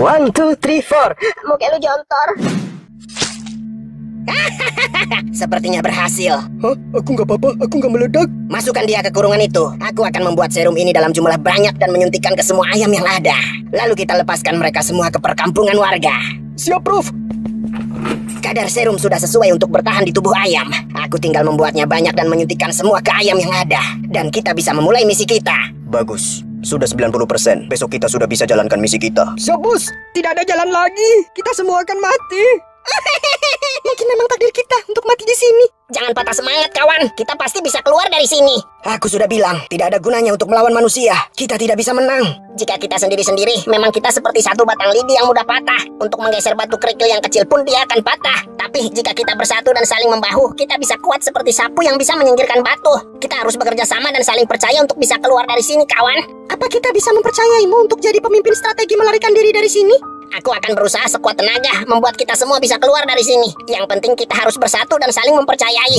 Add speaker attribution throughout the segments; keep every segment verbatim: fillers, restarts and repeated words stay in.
Speaker 1: One, two, three, four.
Speaker 2: Muka lu jontor. Sepertinya berhasil.
Speaker 1: Hah? Aku nggak apa-apa, aku nggak meledak.
Speaker 2: Masukkan dia ke kurungan itu. Aku akan membuat serum ini dalam jumlah banyak dan menyuntikkan ke semua ayam yang ada. Lalu kita lepaskan mereka semua ke perkampungan warga.
Speaker 1: Siap, Prof.
Speaker 2: Kadar serum sudah sesuai untuk bertahan di tubuh ayam. Aku tinggal membuatnya banyak dan menyuntikkan semua ke ayam yang ada. Dan kita bisa memulai misi kita.
Speaker 1: Bagus. Sudah sembilan puluh persen. Besok kita sudah bisa jalankan misi kita. Siap, Bos. Tidak ada jalan lagi. Kita semua akan mati.
Speaker 2: Mungkin memang takdir kita untuk mati di sini. Jangan patah semangat, kawan. Kita pasti bisa keluar dari sini.
Speaker 1: Aku sudah bilang, tidak ada gunanya untuk melawan manusia. Kita tidak bisa menang.
Speaker 2: Jika kita sendiri-sendiri, memang kita seperti satu batang lidi yang mudah patah. Untuk menggeser batu kerikil yang kecil pun dia akan patah. Tapi jika kita bersatu dan saling membahu, kita bisa kuat seperti sapu yang bisa menyingkirkan batu. Kita harus bekerja sama dan saling percaya untuk bisa keluar dari sini, kawan. Apa kita bisa mempercayaimu untuk jadi pemimpin strategi melarikan diri dari sini? Aku akan berusaha sekuat tenaga membuat kita semua bisa keluar dari sini. Yang penting kita harus bersatu dan saling mempercayai.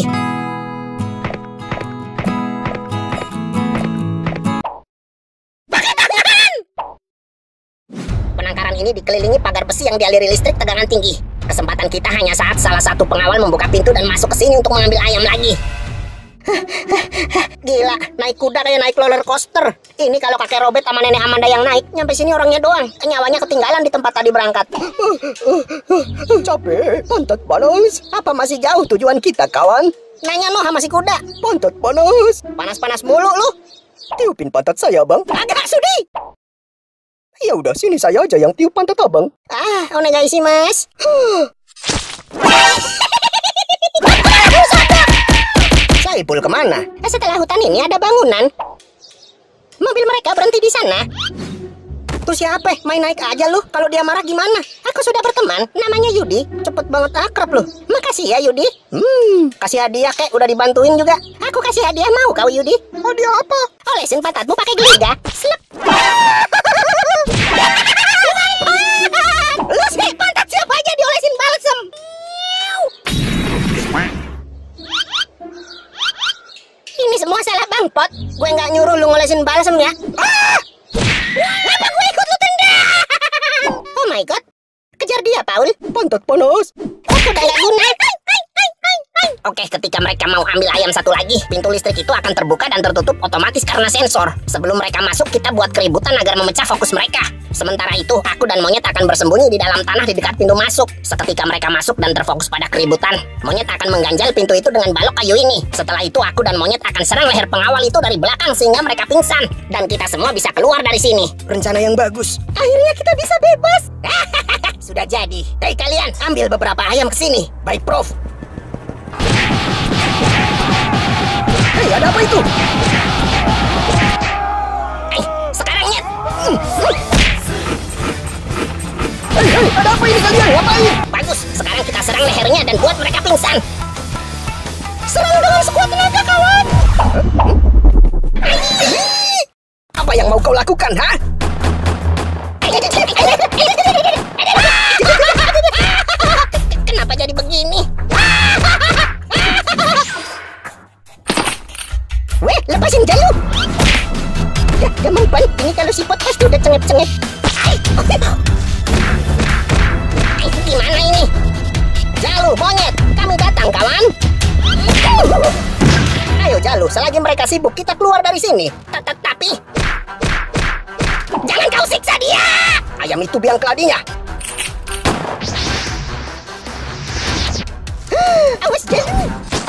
Speaker 2: Penangkaran ini dikelilingi pagar besi yang dialiri listrik tegangan tinggi. Kesempatan kita hanya saat salah satu pengawal membuka pintu dan masuk ke sini untuk mengambil ayam lagi. Gila, naik kuda kayak naik roller coaster. Ini kalau kakek Robert sama nenek Amanda yang naik, nyampe sini orangnya doang. Nyawanya ketinggalan di tempat tadi berangkat.
Speaker 1: Capek, pantat panas.
Speaker 2: Apa masih jauh tujuan kita, kawan? Nanya lo sama si kuda.
Speaker 1: Pantat panas.
Speaker 2: Panas-panas mulu lu.
Speaker 1: Tiupin pantat saya, Bang.
Speaker 2: Agak sudi.
Speaker 1: Ya udah, sini saya aja yang tiup pantat Abang.
Speaker 2: Ah, onegaisi, Mas. Saipul kemana? Setelah hutan ini ada bangunan. Mobil mereka berhenti di sana. Tuh siapa? Main naik aja lu. Kalau dia marah gimana? Aku sudah berteman. Namanya Yudi. Cepet banget akrab lu. Makasih ya Yudi. Hmm, kasih hadiah kek. Udah dibantuin juga. Aku kasih hadiah, mau kau Yudi?
Speaker 1: Hadiah apa?
Speaker 2: Olesin pantatmu pakai geliga. Slep. Lu sih pantat siapa aja diolesin balsem. Ini semua salah Bang Pot. Gue nggak nyuruh lu ngolesin balsem ya. Ah! Kenapa gue ikut lu tendang? Oh my god. Kejar dia, Paul.
Speaker 1: Pantat panas.
Speaker 2: Aku udah nggak guna. Oke, ketika mereka mau ambil ayam satu lagi, pintu listrik itu akan terbuka dan tertutup otomatis karena sensor. Sebelum mereka masuk, kita buat keributan agar memecah fokus mereka. Sementara itu, aku dan monyet akan bersembunyi di dalam tanah di dekat pintu masuk. Seketika mereka masuk dan terfokus pada keributan, monyet akan mengganjal pintu itu dengan balok kayu ini. Setelah itu, aku dan monyet akan serang leher pengawal itu dari belakang sehingga mereka pingsan. Dan kita semua bisa keluar dari sini.
Speaker 1: Rencana yang bagus.
Speaker 2: Akhirnya kita bisa bebas. Sudah jadi. Hei kalian, ambil beberapa ayam ke sini.
Speaker 1: Baik, Prof. Hei, ada apa itu?
Speaker 2: Eh, sekarang nyet.
Speaker 1: Hei, hei, ada apa ini kalian? Ngapain?
Speaker 2: Bagus, sekarang kita serang lehernya dan buat mereka pingsan. Serang dengan sekuat tenaga, kawan.
Speaker 1: Apa yang mau kau lakukan, ha?
Speaker 2: Kenapa jadi begini? Weh, lepasin jalu. Ya, gak mempan. Ini kalau siput pasti udah cengep-cengep. Gimana ini? Jalu, monyet, kami datang, kawan. Ayo Jalu, selagi mereka sibuk, kita keluar dari sini. Tapi jangan kau siksa dia.
Speaker 1: Ayam itu biang keladinya.
Speaker 2: Awas Jalu.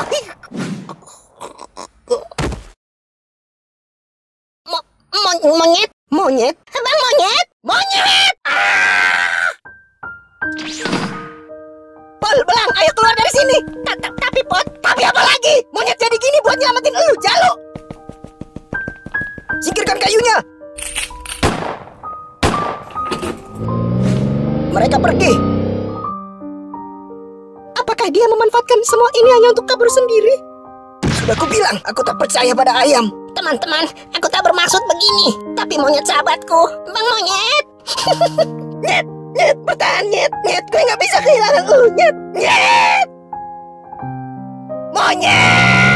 Speaker 2: Monyet, monyet, bang monyet, monyet. Ah!
Speaker 1: Pol, belang, ayo keluar dari sini.
Speaker 2: Tapi Pot,
Speaker 1: tapi apa lagi? Monyet jadi gini buat nyelamatin elu, Jalu. Singkirkan kayunya. Mereka pergi.
Speaker 2: Apakah dia memanfaatkan semua ini hanya untuk kabur sendiri?
Speaker 1: Sudah aku bilang, aku tak percaya pada ayam.
Speaker 2: Teman-teman, aku tak bermaksud begini. Tapi monyet sahabatku, Bang Monyet.
Speaker 1: Nyet, nyet, bertahan nyet, nyet. Gue nggak bisa kehilangan lu, nyet, nyet. Monyet.